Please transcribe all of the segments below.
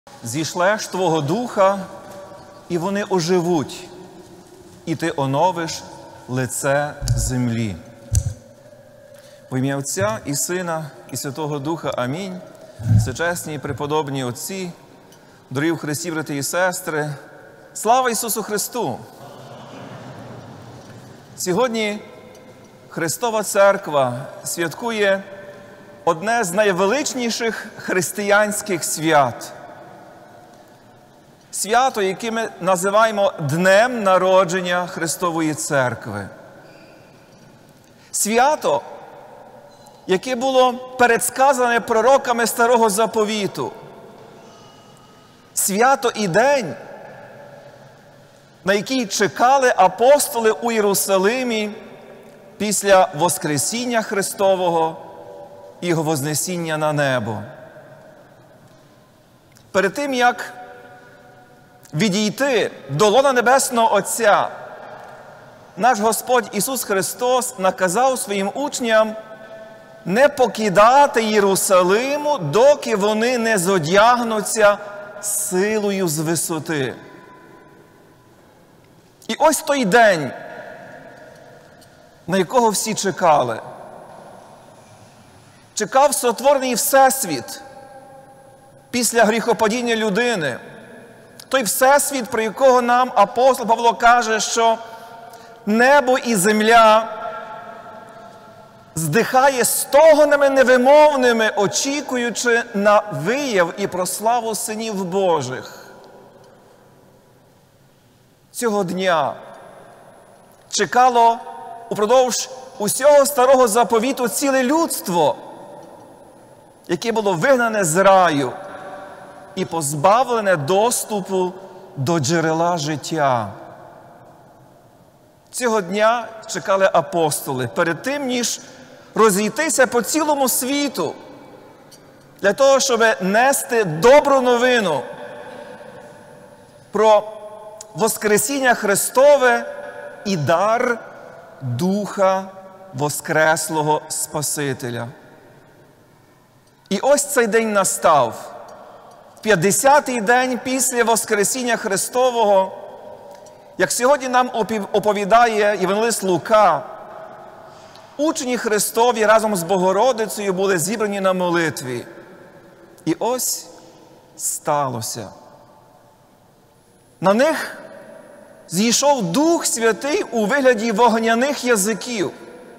Зішлеш Твого Духа, і вони оживуть, і Ти оновиш лице землі. В ім'я Отця і Сина, і Святого Духа. Амінь. Всечесні і преподобні отці, дорогі в Христі, брати і сестри, слава Ісусу Христу! Сьогодні Христова Церква святкує одне з найвеличніших християнських свят. Свято, яке ми називаємо Днем народження Христової Церкви. Свято, яке було передсказане пророками Старого Заповіту. Свято і день, на який чекали апостоли у Єрусалимі після Воскресіння Христового і Його вознесіння на небо. Перед тим, як відійти до лона Небесного Отця, наш Господь Ісус Христос наказав своїм учням не покидати Єрусалиму, доки вони не зодягнуться силою з висоти. І ось той день, на якого всі чекали. Чекав сотворений Всесвіт після гріхопадіння людини. Той Всесвіт, про якого нам апостол Павло каже, що небо і земля здихає стогонами невимовними, очікуючи на вияв і прославу синів Божих. Цього дня чекало упродовж усього Старого Заповіту ціле людство, яке було вигнане з раю і позбавлене доступу до джерела життя. Цього дня чекали апостоли перед тим, ніж розійтися по цілому світу для того, щоб нести добру новину про Воскресіння Христове і дар Духа Воскреслого Спасителя. І ось цей день настав. 50-й день після Воскресіння Христового, як сьогодні нам оповідає Євангелист Лука, учні Христові разом з Богородицею були зібрані на молитві. І ось сталося. На них зійшов Дух Святий у вигляді вогняних язиків,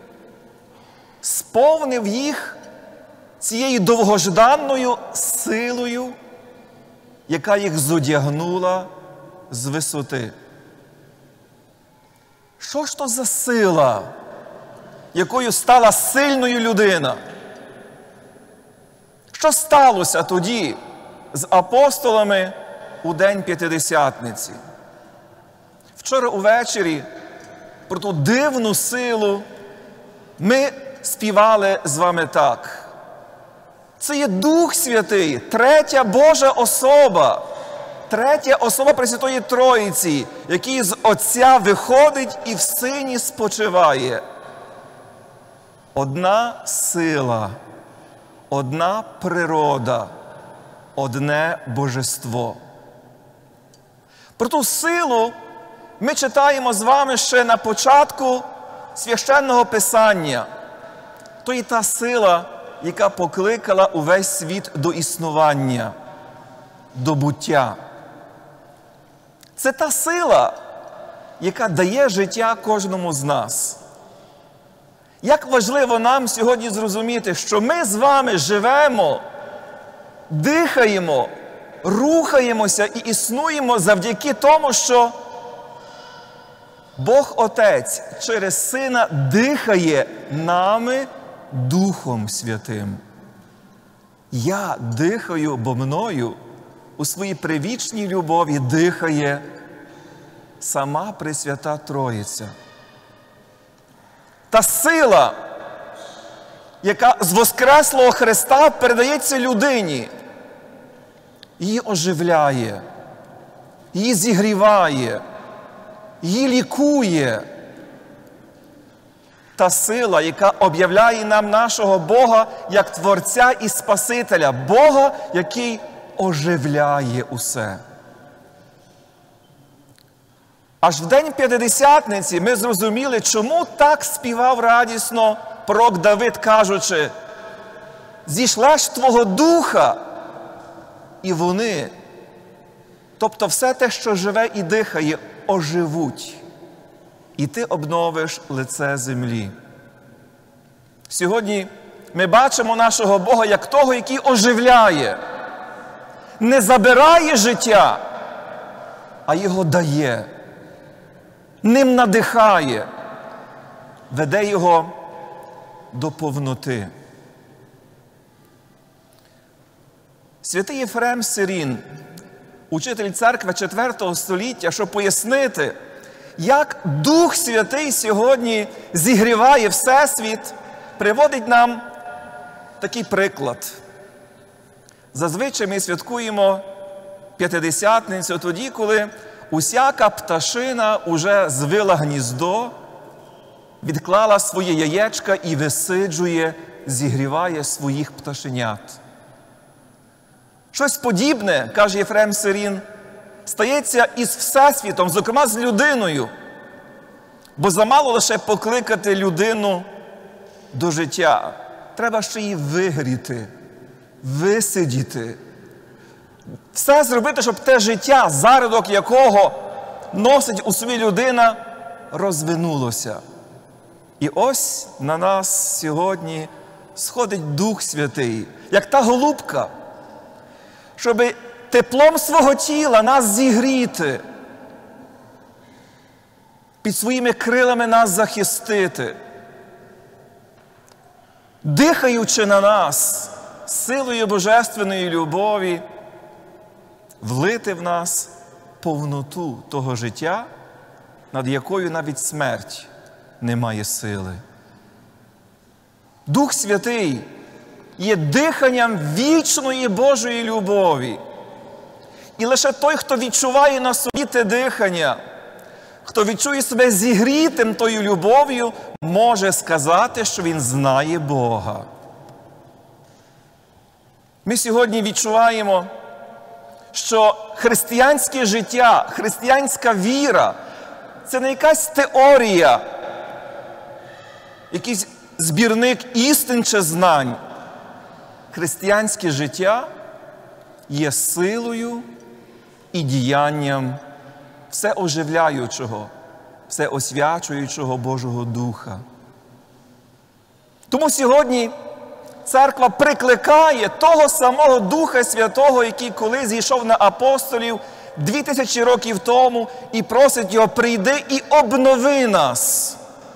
сповнив їх цією довгожданною силою, яка їх зодягнула з висоти. Що ж то за сила, якою стала сильною людина? Що сталося тоді з апостолами у день П'ятидесятниці? Вчора увечері про ту дивну силу ми співали з вами так. Це є Дух Святий, третя Божа особа, третя особа Пресвятої Троїці, який з Отця виходить і в Сині спочиває. Одна сила, одна природа, одне божество. Про ту силу ми читаємо з вами ще на початку Священного Писання. То є та сила, яка покликала увесь світ до існування, до буття. Це та сила, яка дає життя кожному з нас. Як важливо нам сьогодні зрозуміти, що ми з вами живемо, дихаємо, рухаємося і існуємо завдяки тому, що Бог Отець через Сина дихає нами Духом Святим. Я дихаю, бо мною у своїй привічній любові дихає сама Пресвята Троїця. Та сила, яка з Воскреслого Христа передається людині, її оживляє, її зігріває, її лікує. Та сила, яка об'являє нам нашого Бога як Творця і Спасителя, Бога, який оживляє усе. Аж в день П'ятидесятниці ми зрозуміли, чому так співав радісно пророк Давид, кажучи: «Зійшла ж Твого Духа, і вони», тобто все те, що живе і дихає, оживуть, і ти обновиш лице землі. Сьогодні ми бачимо нашого Бога як того, який оживляє, не забирає життя, а його дає, ним надихає, веде його до повноти. Святий Єфрем Сирін, учитель церкви IV століття, щоб пояснити, як Дух Святий сьогодні зігріває Всесвіт, приводить нам такий приклад. Зазвичай ми святкуємо П'ятидесятницю тоді, коли усяка пташина уже звила гніздо, відклала своє яєчка і висиджує, зігріває своїх пташенят. Щось подібне, каже Єфрем Сирін, стається із Всесвітом, зокрема з людиною. Бо замало лише покликати людину до життя. Треба ще її вигріти, висидіти. Все зробити, щоб те життя, зародок якого носить у собі людина, розвинулося. І ось на нас сьогодні сходить Дух Святий, як та голубка, щоб теплом свого тіла нас зігріти, під своїми крилами нас захистити, дихаючи на нас силою божественної любові, влити в нас повноту того життя, над якою навіть смерть не має сили. Дух Святий є диханням вічної Божої любові. І лише той, хто відчуває на собі те дихання, хто відчує себе зігрітим тою любов'ю, може сказати, що він знає Бога. Ми сьогодні відчуваємо, що християнське життя, християнська віра – це не якась теорія, якийсь збірник істин чи знань. Християнське життя є силою і діянням всеоживляючого, всеосвячуючого Божого Духа. Тому сьогодні церква прикликає того самого Духа Святого, який колись зійшов на апостолів 2000 років тому, і просить його: прийди і обнови нас.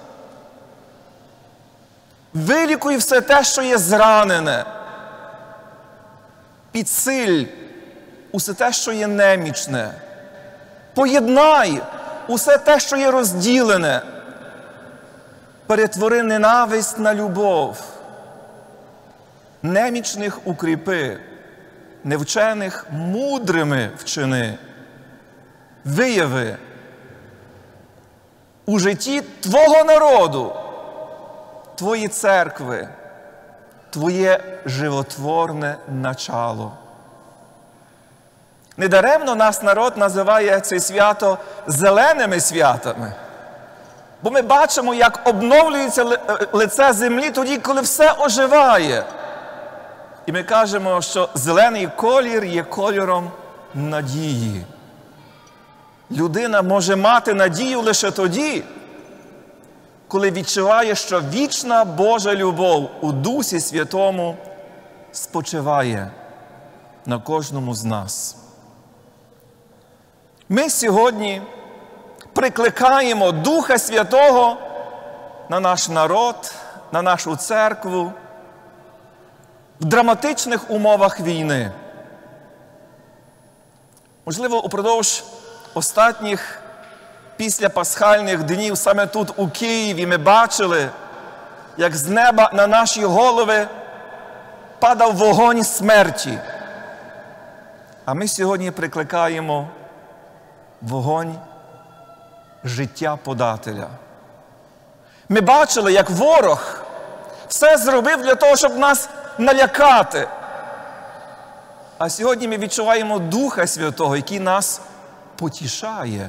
Вилікуй все те, що є зранене. Підсиль усе те, що є немічне. Поєднай усе те, що є розділене. Перетвори ненависть на любов. Немічних укріпи, невчених мудрими вчини. Вияви у житті Твого народу, Твої церкви, Твоє животворне начало. Недаремно нас народ називає це свято зеленими святами. Бо ми бачимо, як обновлюється лице землі тоді, коли все оживає. І ми кажемо, що зелений колір є кольором надії. Людина може мати надію лише тоді, коли відчуває, що вічна Божа любов у Дусі Святому спочиває на кожному з нас. Ми сьогодні прикликаємо Духа Святого на наш народ, на нашу церкву в драматичних умовах війни. Можливо, упродовж останніх післяпасхальних днів саме тут, у Києві, ми бачили, як з неба на наші голови падав вогонь смерті. А ми сьогодні прикликаємо вогонь життя подателя. Ми бачили, як ворог все зробив для того, щоб нас налякати. А сьогодні ми відчуваємо Духа Святого, який нас потішає.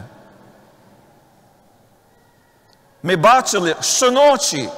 Ми бачили щоночі,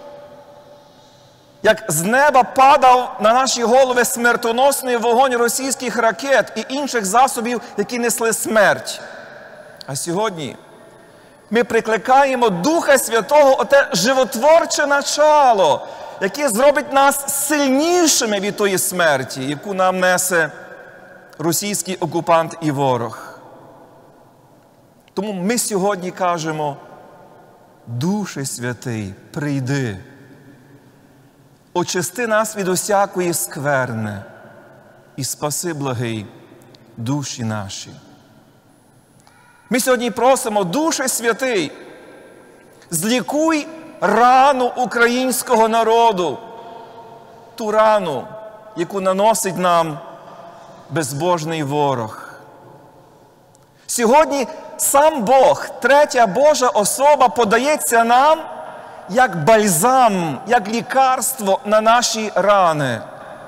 як з неба падав на наші голови смертоносний вогонь російських ракет і інших засобів, які несли смерть. А сьогодні ми прикликаємо Духа Святого, оте животворче начало, яке зробить нас сильнішими від тої смерті, яку нам несе російський окупант і ворог. Тому ми сьогодні кажемо: Душе Святий, прийди, очисти нас від усякої скверни і спаси, благий, душі наші. Ми сьогодні просимо: Душе Святий, злікуй рану українського народу, ту рану, яку наносить нам безбожний ворог. Сьогодні сам Бог, третя Божа особа, подається нам як бальзам, як лікарство на наші рани,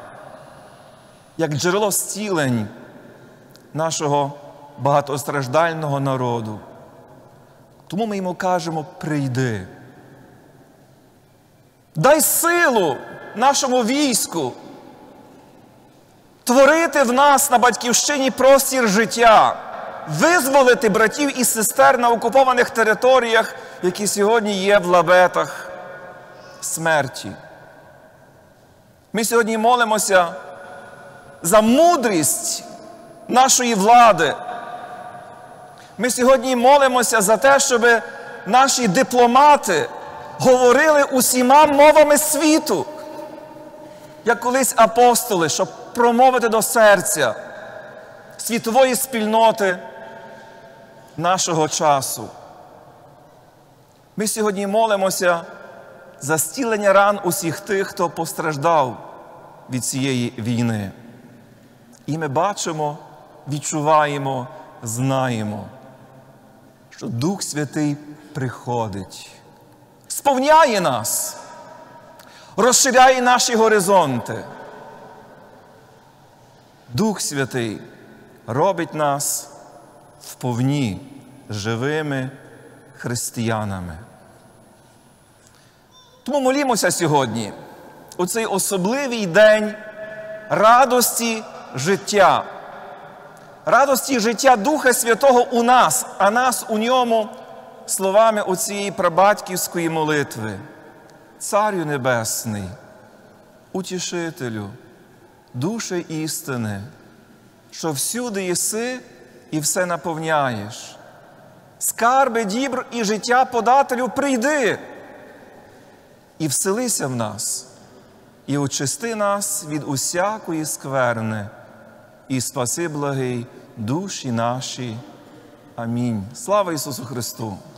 як джерело зцілень нашого багатостраждального народу. Тому ми йому кажемо: прийди. Дай силу нашому війську творити в нас на батьківщині простір життя, визволити братів і сестер на окупованих територіях, які сьогодні є в лабетах смерті. Ми сьогодні молимося за мудрість нашої влади. Ми сьогодні молимося за те, щоб наші дипломати говорили усіма мовами світу, як колись апостоли, щоб промовити до серця світової спільноти нашого часу. Ми сьогодні молимося за зцілення ран усіх тих, хто постраждав від цієї війни. І ми бачимо, відчуваємо, знаємо, що Дух Святий приходить, сповняє нас, розширяє наші горизонти. Дух Святий робить нас вповні живими християнами. Тому молімося сьогодні, у цей особливий день радості життя. Радості життя Духа Святого у нас, а нас у ньому, словами оцієї прабатьківської молитви. Царю Небесний, Утішителю, Душе істини, що всюди єси і все наповняєш. Скарби, дібр і життя подателю, прийди і вселися в нас, і очисти нас від усякої скверни, і спаси, благий, душі наші. Амінь. Слава Ісусу Христу!